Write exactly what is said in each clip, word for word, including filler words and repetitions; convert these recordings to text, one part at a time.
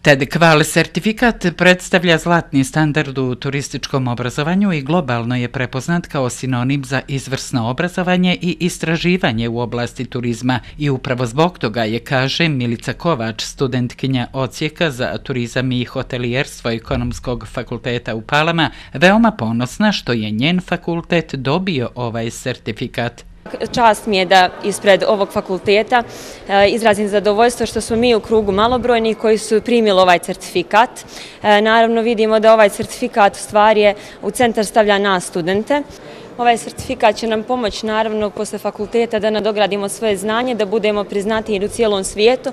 TED Qual sertifikat predstavlja zlatni standard u turističkom obrazovanju i globalno je prepoznat kao sinonim za izvrsno obrazovanje i istraživanje u oblasti turizma i upravo zbog toga je, kaže Milica Kovač, studentkinja odsjeka za turizam i hotelijerstvo Ekonomskog fakulteta u Palama, veoma ponosna što je njen fakultet dobio ovaj sertifikat. Čast mi je da ispred ovog fakulteta izrazim zadovoljstvo što smo mi u krugu malobrojnih koji su primili ovaj certifikat. Naravno vidimo da ovaj certifikat u stvari je u centar stavlja nas studente. Ovaj certifikat će nam pomoći naravno posle fakulteta da nadogradimo svoje znanje, da budemo priznati u cijelom svijetu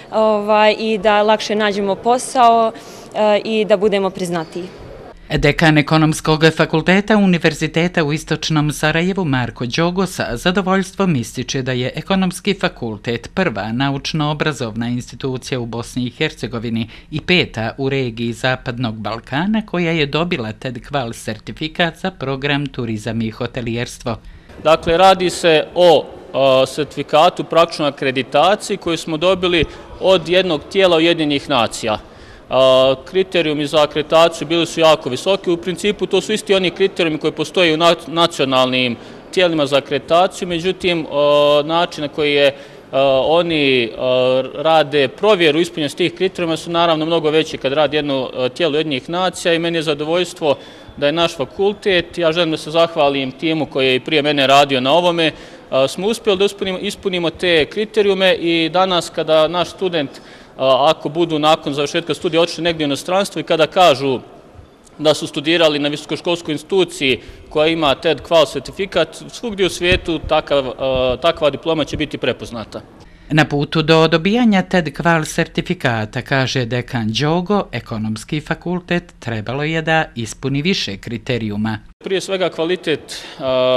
i da lakše nađemo posao i da budemo priznatiji. Dekan Ekonomskog fakulteta Univerziteta u Istočnom Sarajevu Marko Đogo sa zadovoljstvom ističe da je Ekonomski fakultet prva naučno-obrazovna institucija u Bosni i Hercegovini i peta u regiji Zapadnog Balkana koja je dobila TED Qual sertifikat za program turizam i hotelijerstvo. Dakle, radi se o sertifikatu praktičnoj akreditaciji koju smo dobili od jednog tijela Ujedinjenih nacija. Kriterijumi za akreditaciju bili su jako visoki. U principu to su isti oni kriterijumi koji postoje u nacionalnim tijelima za akreditaciju, međutim način na koji je oni rade provjeru ispunjenosti tih kriterijuma su naravno mnogo veći kad radi jedno tijelo Ujedinjenih nacija i meni je zadovoljstvo da je naš fakultet, ja želim da se zahvalim timu koji je i prije mene radio na ovome, smo uspjeli da ispunimo te kriterijume i danas kada naš student ako budu nakon završetka studija otišli negdje u inostranstvo i kada kažu da su studirali na visokoškolskoj instituciji koja ima TED Qual sertifikat, svugdje u svijetu takva diploma će biti prepoznata. Na putu do dobijanja TED Qual sertifikata, kaže dekan Đogo, Ekonomski fakultet trebalo je da ispuni više kriterijuma. Prije svega kvalitet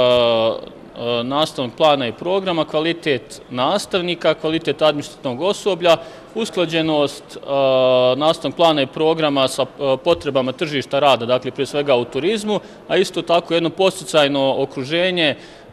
nastavnog plana i programa, kvalitet nastavnika, kvalitet administrativnog osoblja, usklađenost nastavnog plana i programa sa potrebama tržišta rada, dakle prije svega u turizmu, a isto tako jedno podsticajno okruženje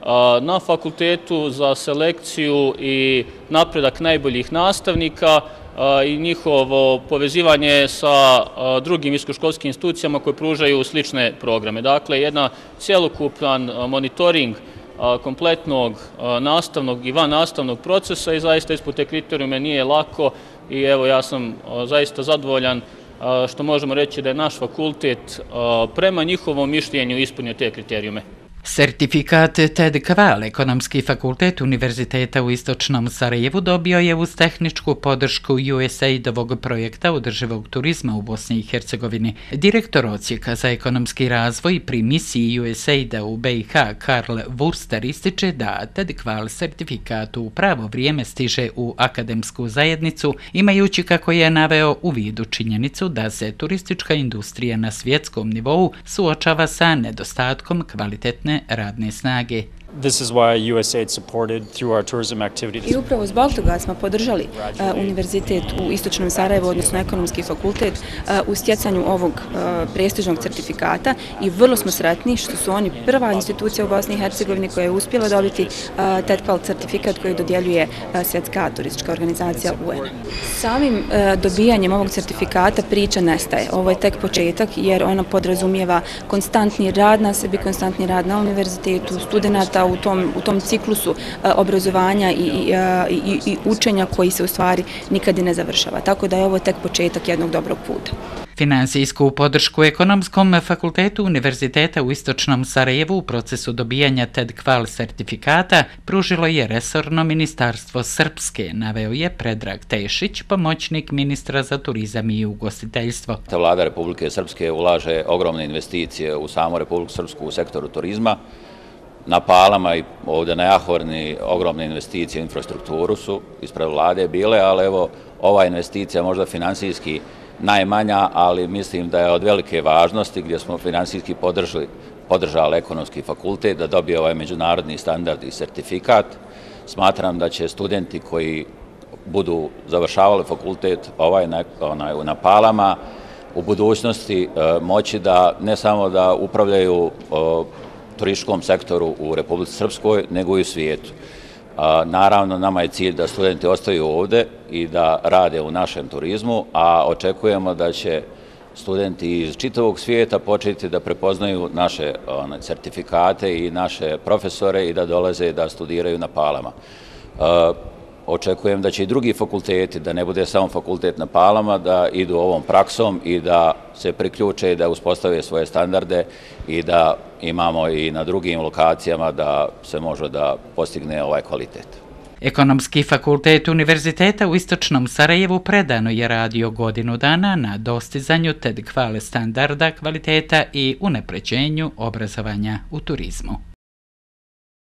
na fakultetu za selekciju i napredak najboljih nastavnika i njihovo povezivanje sa drugim visokoškolskim institucijama koje pružaju slične programe. Dakle, jedan cjelokupan monitoring kompletnog nastavnog i van nastavnog procesa i zaista ispod te kriterijume nije lako i evo ja sam zaista zadovoljan što možemo reći da je naš fakultet prema njihovom mišljenju ispunio te kriterijume. Sertifikat TED Qual Ekonomski fakultet Univerziteta u Istočnom Sarajevu dobio je uz tehničku podršku U S A I D-ovog projekta održivog turizma u Bosni i Hercegovini. Direktor odsjeka za ekonomski razvoj pri misiji U S A I D-a u B i H Karl Wurster ističe da TED Qual sertifikat u pravo vrijeme stiže u akademsku zajednicu, imajući, kako je naveo, u vidu činjenicu da se turistička industrija na svjetskom nivou suočava sa nedostatkom kvalitetne radne snage. This is why U S A I D supported through our tourism activities. I upravo zbog toga smo podržali uh, Univerzitet u Istočnom Sarajevu, odnosno Ekonomski fakultet, uh, u stjecanju ovog uh, prestižnog certifikata i vrlo smo sretni što su oni prva institucija u Bosni i Hercegovini koja je uspjela dobiti uh, TED Qual certifikat koji dodjeljuje uh, Svjetska turistička organizacija U N. Samim uh, dobijanjem ovog certifikata priča nestaje. Ovo je tek početak jer ona podrazumijeva konstantni rad na sebi, konstantni rad na univerzitetu, studenata u tom, u tom ciklusu uh, obrazovanja i, i, i, i učenja koji se u stvari nikad i ne završava. Tako da je ovo tek početak jednog dobrog puta. Finansijsku podršku Ekonomskom fakultetu Univerziteta u Istočnom Sarajevu u procesu dobijanja TED Qual sertifikata pružilo je resorno ministarstvo Srpske, naveo je Predrag Tešić, pomoćnik ministra za turizam i ugostiteljstvo. Vlada Republike Srpske ulaže ogromne investicije u samu Republiku Srpsku u sektoru turizma. Na Palama i ovdje na Jahorni ogromne investicije u infrastrukturu su ispred vlade bile, ali evo ova investicija možda finansijski najmanja, ali mislim da je od velike važnosti gdje smo finansijski podržali, podržali Ekonomski fakultet da dobije ovaj međunarodni standard i sertifikat. Smatram da će studenti koji budu završavali fakultet ovaj na, onaj, na Palama u budućnosti e, moći da ne samo da upravljaju o, turističkom sektoru u Republici Srpskoj, nego i u svijetu. Naravno, nama je cilj da studenti ostaju ovde i da rade u našem turizmu, a očekujemo da će studenti iz čitavog svijeta početi da prepoznaju naše certifikate i naše profesore i da dolaze da studiraju na Palama. Očekujem da će i drugi fakulteti, da ne bude samo fakultet na Palama, da idu ovom praksom i da se priključe i da uspostave svoje standarde i da imamo i na drugim lokacijama da se može da postigne ovaj kvalitet. Ekonomski fakultet Univerziteta u Istočnom Sarajevu predano je radio godinu dana na dostizanju TED Kvale standarda kvaliteta i unapređenju obrazovanja u turizmu.